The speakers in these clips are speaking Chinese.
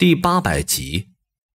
第800集。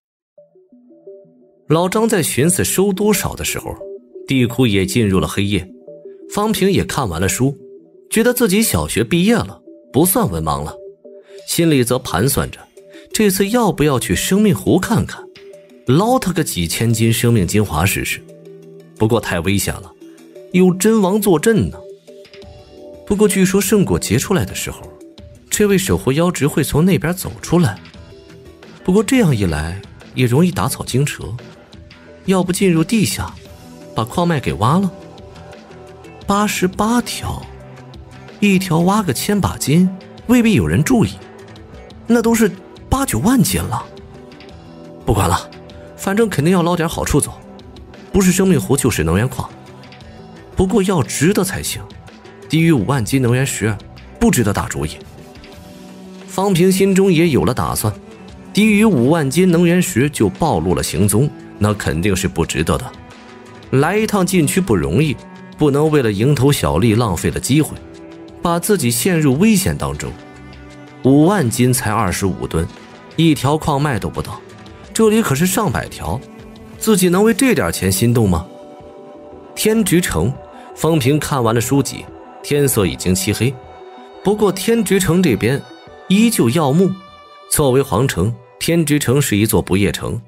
老张在寻思收多少的时候，地库也进入了黑夜。方平也看完了书，觉得自己小学毕业了，不算文盲了，心里则盘算着这次要不要去生命湖看看，捞他个几千斤生命精华试试。不过太危险了，有真王坐镇呢。不过据说圣果结出来的时候，这位守护妖值会从那边走出来。不过这样一来也容易打草惊蛇，要不进入地下把矿脉给挖了。88条，一条挖个1000把斤，未必有人注意，那都是8、9万斤了。不管了，反正肯定要捞点好处走，不是生命湖就是能源矿。不过要值得才行，低于5万斤能源石不值得打主意。方平心中也有了打算，低于5万斤能源石就暴露了行踪，那肯定是不值得的。来一趟禁区不容易，不能为了蝇头小利浪费了机会，把自己陷入危险当中。5万斤才25吨，一条矿脉都不到，这里可是上百条，自己能为这点钱心动吗？天职城，方平看完了书籍，天色已经漆黑。不过天职城这边依旧耀目，作为皇城，天职城是一座不夜城。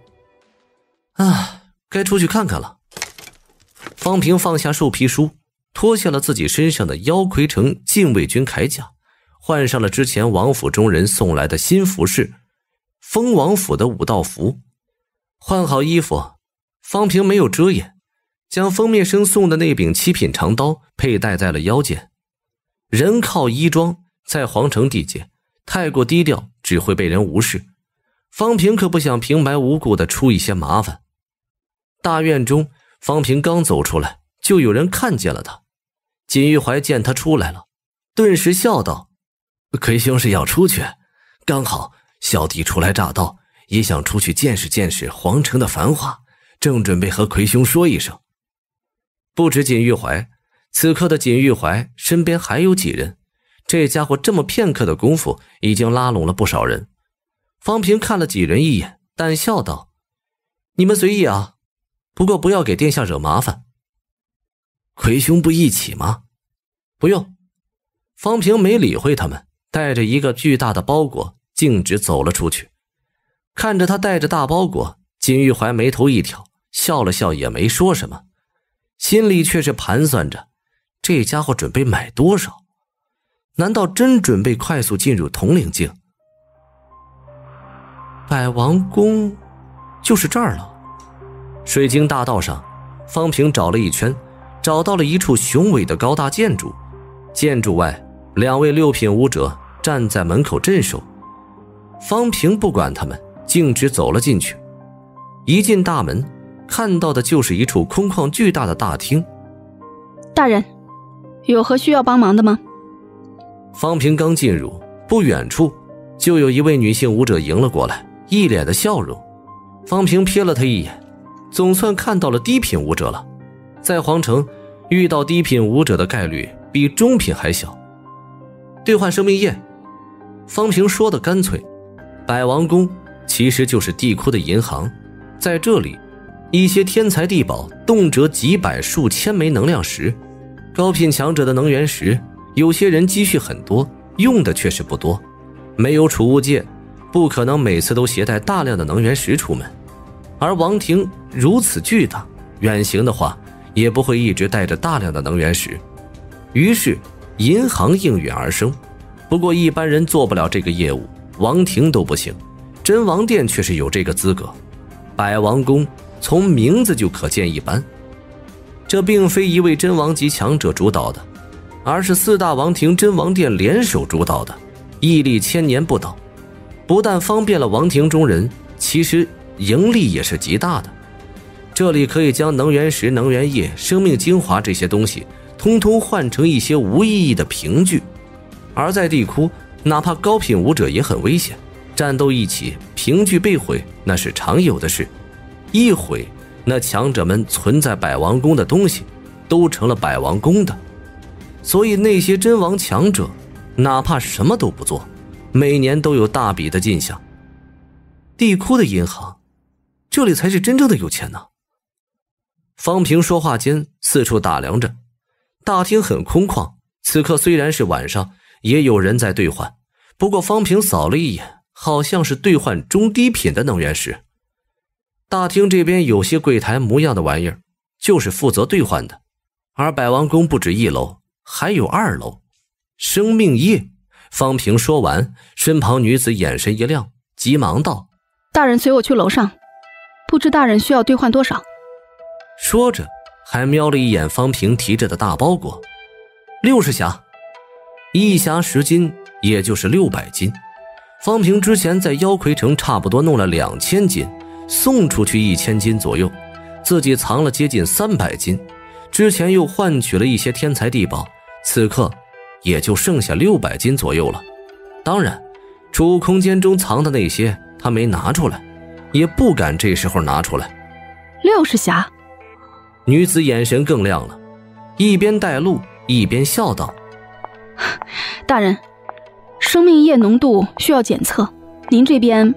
该出去看看了。方平放下兽皮书，脱下了自己身上的妖魁城禁卫军铠甲，换上了之前王府中人送来的新服饰，封王府的武道服。换好衣服，方平没有遮掩，将封面生送的那柄7品长刀佩戴在了腰间。人靠衣装，在皇城地界太过低调只会被人无视，方平可不想平白无故的出一些麻烦。大院中，方平刚走出来，就有人看见了他。锦玉怀见他出来了，顿时笑道：魁兄是要出去，刚好小弟初来乍到，也想出去见识见识皇城的繁华，正准备和魁兄说一声。不止锦玉怀，此刻的锦玉怀身边还有几人，这家伙这么片刻的功夫已经拉拢了不少人。方平看了几人一眼，淡笑道：你们随意啊，不过不要给殿下惹麻烦。魁兄不一起吗？不用。方平没理会他们，带着一个巨大的包裹径直走了出去。看着他带着大包裹，锦玉怀眉头一挑，笑了笑也没说什么，心里却是盘算着这家伙准备买多少，难道真准备快速进入统领境？百王宫就是这儿了。水晶大道上，方平找了一圈，找到了一处雄伟的高大建筑。建筑外，2位6品武者站在门口镇守。方平不管他们，径直走了进去。一进大门，看到的就是一处空旷巨大的大厅。 大人，有何需要帮忙的吗？ 方平刚进入，不远处就有一位女性武者迎了过来，一脸的笑容。方平瞥了她一眼，总算看到了低品武者了。在皇城遇到低品武者的概率比中品还小。兑换生命液，方平说的干脆。百王宫其实就是地库的银行，在这里一些天材地宝动辄几百数千枚能量石，高品强者的能源石，有些人积蓄很多，用的却是不多。没有储物戒，不可能每次都携带大量的能源石出门，而王庭如此巨大，远行的话也不会一直带着大量的能源石，于是银行应运而生。不过一般人做不了这个业务，王庭都不行，真王殿却是有这个资格。百王宫从名字就可见一斑，这并非一位真王级强者主导的，而是4大王庭真王殿联手主导的，屹立1000年不倒。不但方便了王庭中人，其实盈利也是极大的。这里可以将能源石、能源液、生命精华这些东西通通换成一些无意义的凭据。而在地窟，哪怕高品武者也很危险，战斗一起，凭据被毁那是常有的事，一毁，那强者们存在百王宫的东西都成了百王宫的。所以那些真王强者哪怕什么都不做，每年都有大笔的进项。 地窟的银行，这里才是真正的有钱呢。方平说话间四处打量着，大厅很空旷，此刻虽然是晚上，也有人在兑换，不过方平扫了一眼，好像是兑换中低品的能源石。大厅这边有些柜台模样的玩意儿，就是负责兑换的。而百王宫不止1楼，还有2楼。生命液。方平说完，身旁女子眼神一亮，急忙道： 大人随我去楼上，不知大人需要兑换多少。 说着还瞄了一眼方平提着的大包裹。60匣，1匣10斤，也就是600斤。方平之前在妖魁城差不多弄了2000斤，送出去1000斤左右，自己藏了接近300斤，之前又换取了一些天材地宝，此刻也就剩下600斤左右了。当然储物空间中藏的那些他没拿出来，也不敢这时候拿出来。 60匣。 女子眼神更亮了，一边带路一边笑道： 大人，生命液浓度需要检测，您这边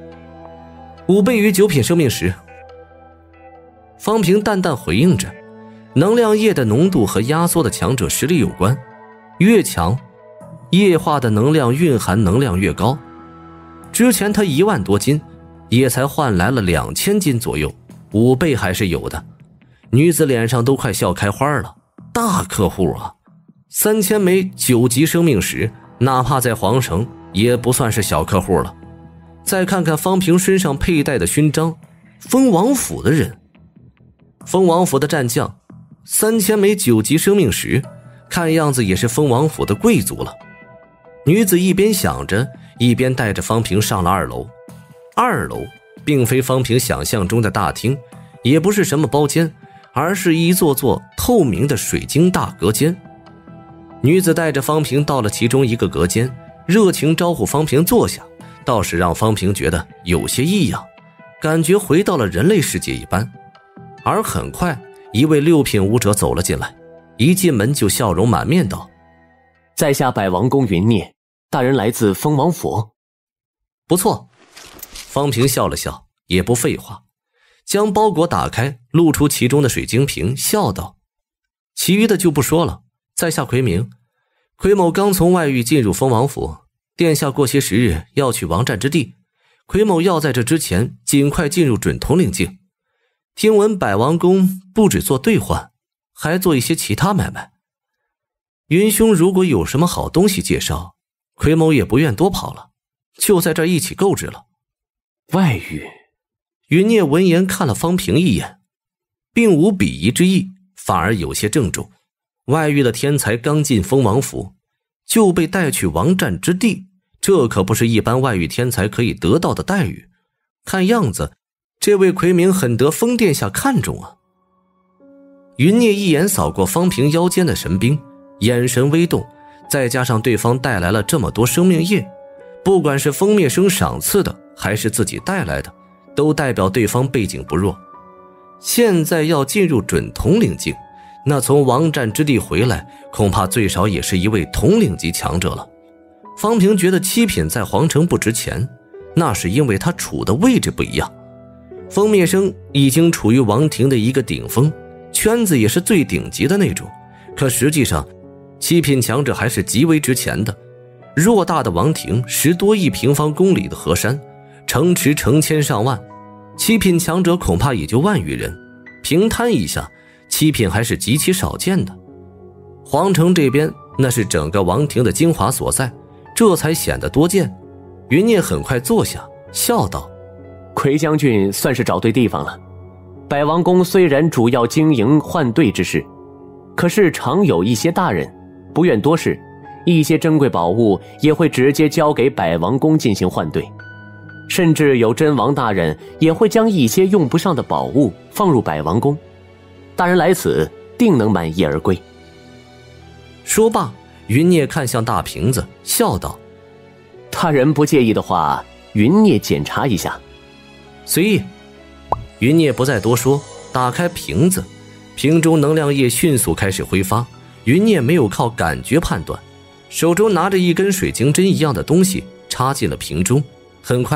5倍于9品生命石。方平淡淡回应着，能量液的浓度和压缩的强者实力有关，越强液化的能量蕴含能量越高。之前他1万多斤也才换来了2000斤左右，5倍还是有的。女子脸上都快笑开花了，大客户啊，3000枚9级生命石，哪怕在皇城也不算是小客户了。再看看方平身上佩戴的勋章，封王府的人，封王府的战将，3000枚9级生命石，看样子也是封王府的贵族了。女子一边想着，一边带着方平上了2楼。2楼并非方平想象中的大厅，也不是什么包间，而是一座座透明的水晶大隔间。女子带着方平到了其中一个隔间，热情招呼方平坐下，倒是让方平觉得有些异样，感觉回到了人类世界一般。而很快一位6品武者走了进来，一进门就笑容满面道： 在下百王宫云孽，大人来自封王府。 不错。方平笑了笑，也不废话，将包裹打开，露出其中的水晶瓶，笑道：其余的就不说了，在下奎明，奎某刚从外域进入封王府，殿下过些时日要去王战之地，奎某要在这之前尽快进入准统领境。听闻百王宫不只做兑换，还做一些其他买卖。云兄如果有什么好东西介绍，奎某也不愿多跑了，就在这儿一起购置了。 外域。 云孽闻言看了方平一眼，并无鄙夷之意，反而有些郑重。外域的天才刚进封王府，就被带去王战之地，这可不是一般外域天才可以得到的待遇。看样子这位奎明很得封殿下看重啊。云孽一眼扫过方平腰间的神兵，眼神微动，再加上对方带来了这么多生命液，不管是封灭生赏赐的还是自己带来的，都代表对方背景不弱。现在要进入准统领境，那从王战之地回来，恐怕最少也是一位统领级强者了。方平觉得7品在皇城不值钱，那是因为他处的位置不一样。封灭生已经处于王庭的一个顶峰，圈子也是最顶级的那种，可实际上7品强者还是极为值钱的。偌大的王庭，10多亿平方公里的河山，城池成千上万，7品强者恐怕也就万余人，平摊一下，7品还是极其少见的。皇城这边那是整个王庭的精华所在，这才显得多见。云孽很快坐下，笑道： 奎将军算是找对地方了。百王宫虽然主要经营换兑之事，可是常有一些大人不愿多事，一些珍贵宝物也会直接交给百王宫进行换兑，甚至有真王大人也会将一些用不上的宝物放入百王宫，大人来此定能满意而归。 说罢，云孽看向大瓶子，笑道： 大人不介意的话，云孽检查一下。 随意。云孽不再多说，打开瓶子，瓶中能量液迅速开始挥发。云孽没有靠感觉判断，手中拿着一根水晶针一样的东西插进了瓶中，很快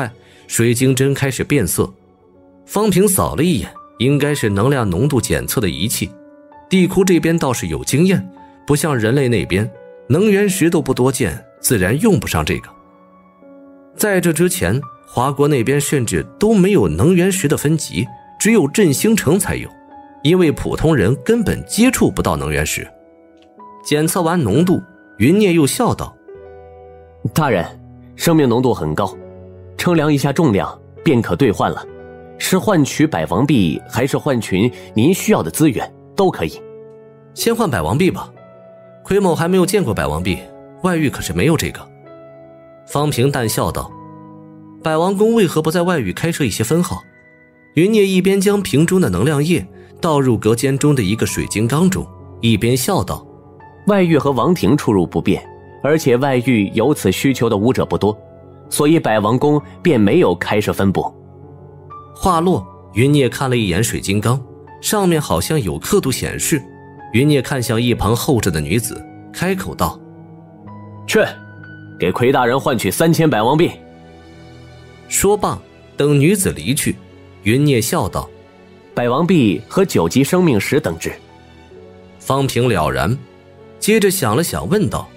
水晶针开始变色。方平扫了一眼，应该是能量浓度检测的仪器。地窟这边倒是有经验，不像人类那边能源石都不多见，自然用不上这个。在这之前，华国那边甚至都没有能源石的分级，只有振兴城才有，因为普通人根本接触不到能源石。检测完浓度，云孽又笑道： 大人，生命浓度很高，称量一下重量便可兑换了，是换取百王币还是换取您需要的资源都可以。 先换百王币吧，奎某还没有见过百王币，外域可是没有这个。方平淡笑道：百王宫为何不在外域开设一些分号？云孽一边将瓶中的能量液倒入隔间中的一个水晶缸中，一边笑道： 外域和王庭出入不便，而且外域有此需求的武者不多，所以百王宫便没有开设分部。 话落，云孽看了一眼水晶缸，上面好像有刻度显示。云孽看向一旁候着的女子，开口道： 去，给奎大人换取3000百王币。 说罢，等女子离去，云孽笑道： 百王币和9级生命石等值。 方平了然，接着想了想问道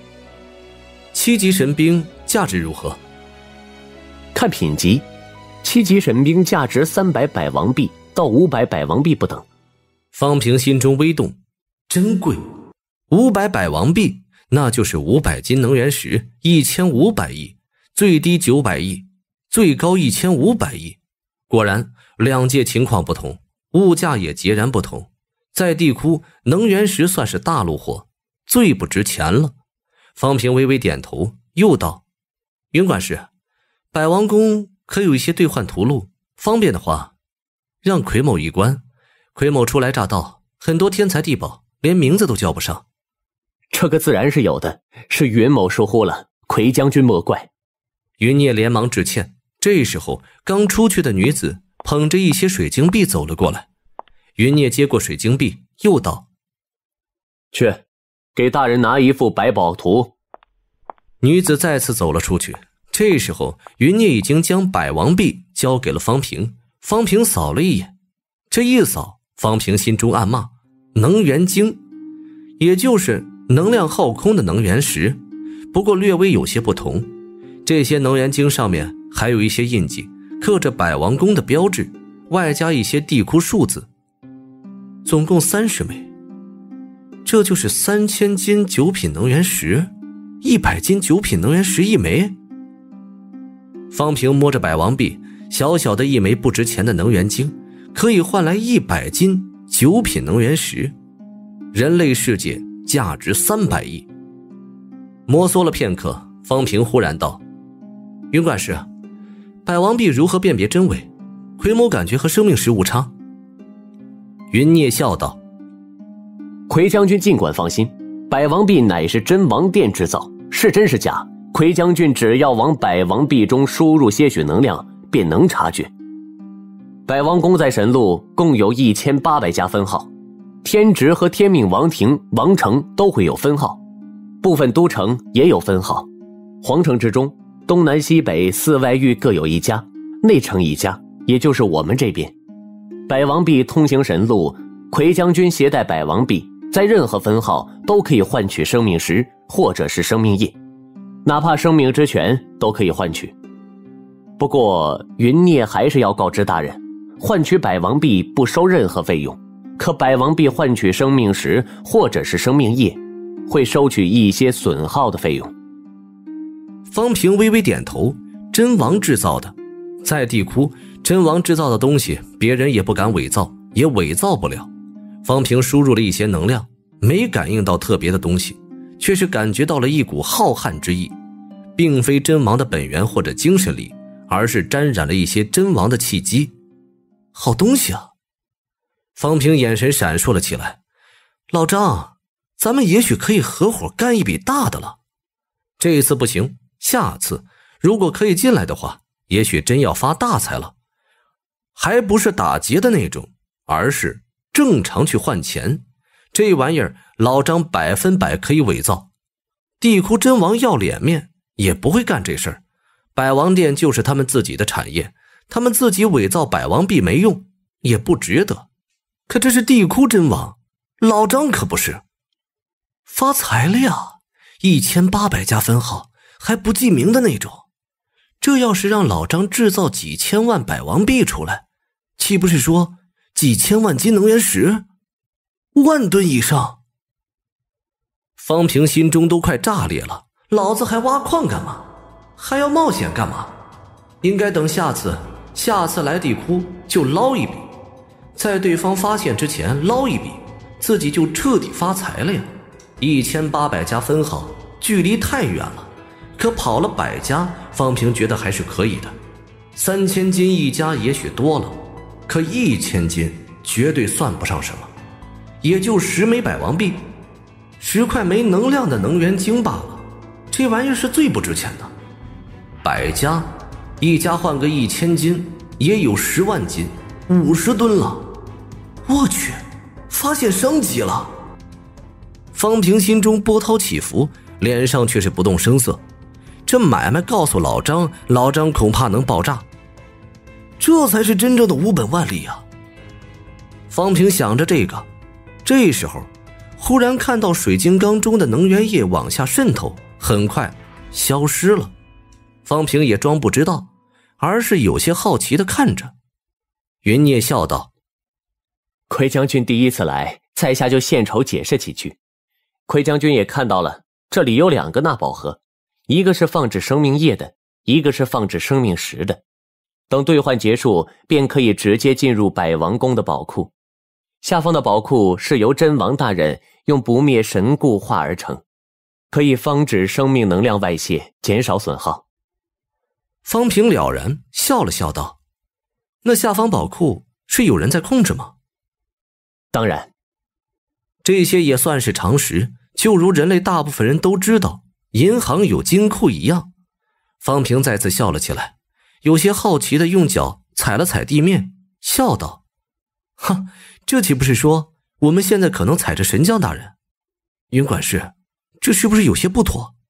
：7级神兵价值如何？ 看品级，7级神兵价值300百王币到500百王币不等。 方平心中微动，真贵，500百王币那就是500斤能源石，1500亿，最低900亿，最高1500亿。果然两界情况不同，物价也截然不同。在地窟，能源石算是大路货，最不值钱了。方平微微点头，又道：云管事，百王宫可有一些兑换图录，方便的话让奎某一观。奎某初来乍到，很多天才地宝连名字都叫不上。 这个自然是有的，是云某疏忽了，奎将军莫怪。 云孽连忙致歉。这时候刚出去的女子捧着一些水晶币走了过来，云孽接过水晶币，又道： 去，给大人拿一幅百宝图。 女子再次走了出去。这时候云孽已经将百王币交给了方平。方平扫了一眼，这一扫，方平心中暗骂：能源晶，也就是能量耗空的能源石，不过略微有些不同。这些能源晶上面还有一些印记，刻着百王宫的标志，外加一些地窟数字，总共30枚。这就是3000斤9品能源石，100斤9品能源石1枚。方平摸着百王币，小小的一枚不值钱的能源晶，可以换来100斤9品能源石，人类世界价值300亿。摩挲了片刻，方平忽然道：云管事，百王币如何辨别真伪？奎某感觉和生命石无差。云孽笑道： 奎将军尽管放心，百王币乃是真王殿制造，是真是假，奎将军只要往百王币中输入些许能量，便能察觉。百王宫在神路共有1800家分号，天职和天命王庭、王城都会有分号，部分都城也有分号。皇城之中，东南西北4外域各有一家，内城一家，也就是我们这边。百王币通行神路，奎将军携带百王币，在任何分号都可以换取生命石或者是生命液，哪怕生命之泉都可以换取。不过云孽还是要告知大人，换取百王币不收任何费用，可百王币换取生命石或者是生命液，会收取一些损耗的费用。 方平微微点头，真王制造的，在地窟，真王制造的东西别人也不敢伪造，也伪造不了。方平输入了一些能量，没感应到特别的东西，却是感觉到了一股浩瀚之意，并非真王的本源或者精神力，而是沾染了一些真王的气机。好东西啊！方平眼神闪烁了起来。老张，咱们也许可以合伙干一笔大的了。这一次不行，下次如果可以进来的话，也许真要发大财了。还不是打劫的那种，而是正常去换钱。这玩意儿老张100%可以伪造。地窟真王要脸面，也不会干这事儿。百王殿就是他们自己的产业， 他们自己伪造百王币没用，也不值得。可这是地窟真王，老张可不是。发财了呀，1800家分号，还不记名的那种。这要是让老张制造几千万百王币出来，岂不是说几千万斤能源石，10000吨以上？方平心中都快炸裂了，老子还挖矿干嘛？还要冒险干嘛？应该等下次来地窟就捞一笔，在对方发现之前捞一笔，自己就彻底发财了呀。1800家分号距离太远了，可跑了100家，方平觉得还是可以的。3000斤一家也许多了，可1000斤绝对算不上什么，也就10枚百王币，10块没能量的能源晶罢了。这玩意儿是最不值钱的。100家，一家换个1000斤，也有10万斤，50吨了。我去，发现商机了。方平心中波涛起伏，脸上却是不动声色。这买卖告诉老张，老张恐怕能爆炸。这才是真正的无本万利啊！方平想着这个，这时候忽然看到水晶缸中的能源液往下渗透，很快消失了。方平也装不知道，而是有些好奇地看着。云孽笑道： 奎将军第一次来，在下就献丑解释几句。奎将军也看到了，这里有2个纳宝盒，一个是放置生命液的，一个是放置生命石的。等兑换结束，便可以直接进入百王宫的宝库。下方的宝库是由真王大人用不灭神固化而成，可以防止生命能量外泄，减少损耗。 方平了然，笑了笑道：那下方宝库是有人在控制吗？ 当然， 这些也算是常识，就如人类大部分人都知道银行有金库一样。方平再次笑了起来，有些好奇地用脚踩了踩地面，笑道：哈，这岂不是说我们现在可能踩着神将大人？云管事，这是不是有些不妥？